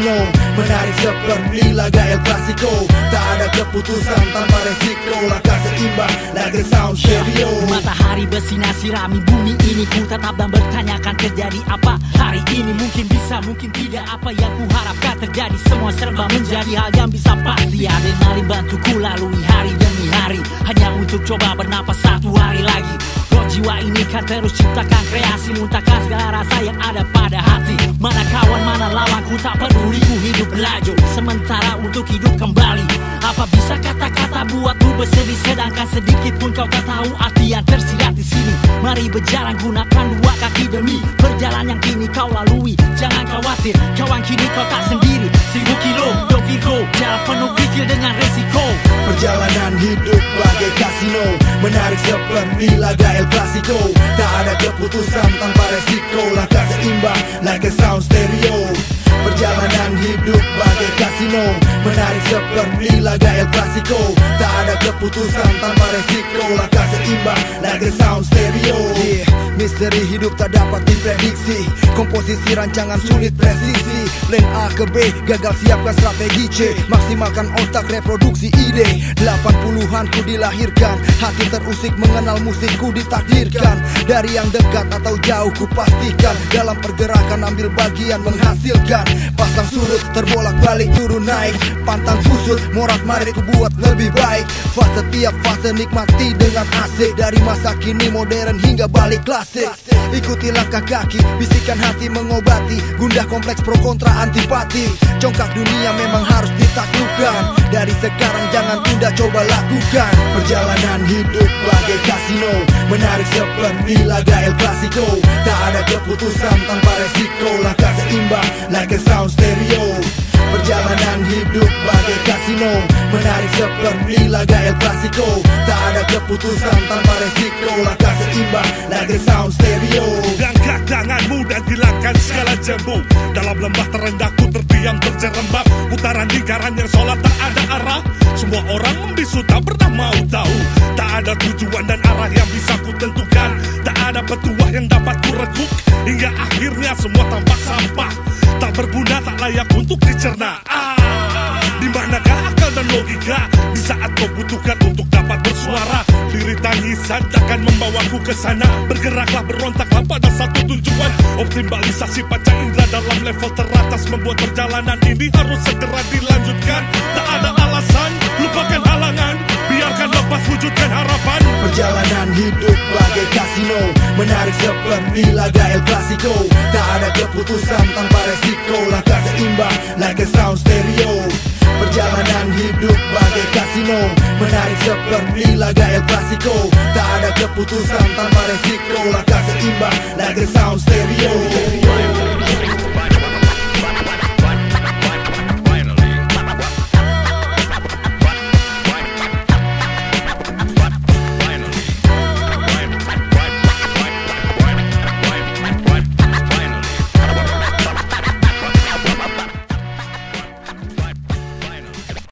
kasino, menarik seperti laga El Clasico. Tak ada keputusan tanpa resiko, langkah seimbang laga sound stereo. Matahari bersinar sirami bumi ini, ku tetap dan bertanyakan terjadi apa hari ini. Mungkin bisa, mungkin tidak, apa yang ku harapkan terjadi. Semua serba menjadi hal yang bisa pasti. Adrenalin bantuku lalui hari demi hari, hanya untuk coba bernapas satu hari lagi. Roh jiwa ini kan terus ciptakan kreasi, muntahkan segala rasa yang ada pada hati. Mana kawan, mana lawan, ku tak peduli, ku hidup laju sementara untuk hidup kembali. Apa bisa kata-kata buatmu bersedih, sedangkan sedikit pun kau tak tahu arti yang tersirat di sini. Mari berjalan, gunakan dua kaki demi perjalanan yang kini kau lalui. Jangan khawatir, kawan, kini kau tak sendiri. 1000 kilo, don't Virgo, jalan penuh pikir dengan resiko. Perjalanan hidup bagai kasino, menarik seperti laga El Clasico. Tak ada keputusan tanpa resiko, langkah seimbang like a sound stereo. Perjalanan hidup bagai kasino, menarik seperti laga El Clasico. Tak ada keputusan tanpa resiko, langkah seimbang like a sound stereo. Misteri hidup tak dapat diprediksi, komposisi rancangan sulit presisi. Plan A ke B, gagal siapkan strategi C, maksimalkan otak reproduksi ide. 80-an ku dilahirkan, hati terusik mengenal musikku ditakdirkan. Dari yang dekat atau jauh ku pastikan, dalam pergerakan ambil bagian menghasilkan. Pasang surut, terbolak balik turun naik, pantang kusut, morat marit ku buat lebih baik. Fase tiap fase nikmati dengan asik, dari masa kini modern hingga balik klasik. Ikuti langkah kaki, bisikan hati mengobati, gundah kompleks pro kontra antipati. Congkak dunia memang harus ditaklukkan, dari sekarang jangan tunda, coba lakukan. Perjalanan hidup bagai kasino, menarik seperti laga El Clasico. Tak ada keputusan tanpa resiko, langkah seimbang like a sound stereo. Perjalanan hidup bagai kasino, menarik seperti laga El Clasico. Tak ada keputusan tanpa resiko, langkah seimbang like a sound stereo. Angkat tanganmu dan hilangkan segala jembung. Dalam lembah terendahku terdiam terjerembab, putaran lingkaran yang seolah tak ada arah. Semua orang membisu tak pernah mau tahu. Tak ada tujuan dan arah yang bisa ku tentukan. Tak ada petuah yang dapat ku reguk, hingga akhirnya semua tampak sampah. Tak berguna, tak layak untuk dicerna. Di manakah akal dan logika di saat kau butuhkan untuk dapat bersuara? Lirik tangisan takkan membawaku ke sana. Bergeraklah, berontaklah pada satu tujuan. Optimalisasi panca indera dalam level teratas membuat perjalanan ini harus segera dilanjutkan. Tak ada alasan, lupakan halangan, biarkan lepas, wujudkan harapan. Perjalanan hidup bagai kasino, menarik seperti laga El Clasico. Tak ada keputusan tanpa resiko, langkah seimbang like a sound stereo. Perjalanan hidup bagai kasino, menarik seperti laga El Clasico. Tak ada keputusan tanpa resiko, langkah seimbang like a sound stereo.